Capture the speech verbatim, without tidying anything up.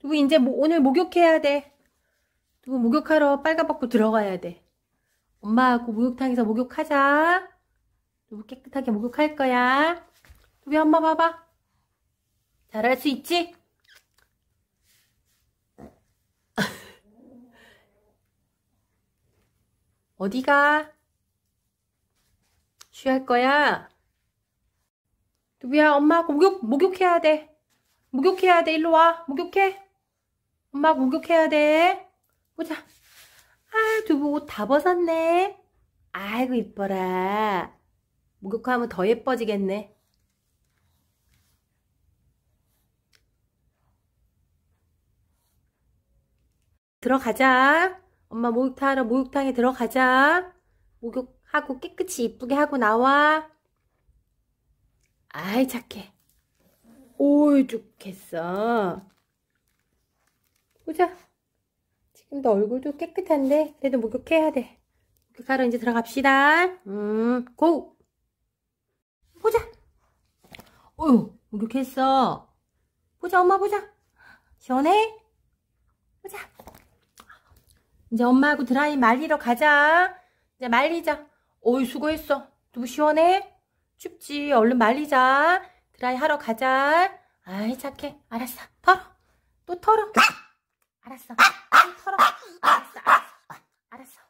두부 이제 뭐, 오늘 목욕해야 돼. 두부 목욕하러 빨가벗고 들어가야 돼. 엄마하고 목욕탕에서 목욕하자. 두부 깨끗하게 목욕할 거야. 두부야, 엄마 봐봐. 잘할 수 있지? 어디가? 쉬할 거야? 두부야, 엄마하고 목욕, 목욕해야 돼. 목욕해야 돼. 일로 와. 목욕해. 엄마하고 목욕해야 돼. 보자. 아, 두부 옷 다 벗었네. 아이고, 이뻐라. 목욕하면 더 예뻐지겠네. 들어가자. 엄마 목욕탕 하러 목욕탕에 들어가자. 목욕하고 깨끗이 이쁘게 하고 나와. 아이, 착해. 오이, 좋겠어. 보자. 지금도 얼굴도 깨끗한데 그래도 목욕해야 돼. 목욕하러 이제 들어갑시다. 음, 고! 보자. 어휴, 목욕했어. 보자, 엄마 보자. 시원해? 보자. 이제 엄마하고 드라이 말리러 가자. 이제 말리자. 어이, 수고했어. 두부 시원해? 춥지? 얼른 말리자. 드라이 하러 가자. 아이, 착해. 알았어. 털어. 또 털어. 알았어. 털어. 알았어, 알았어. 알았어.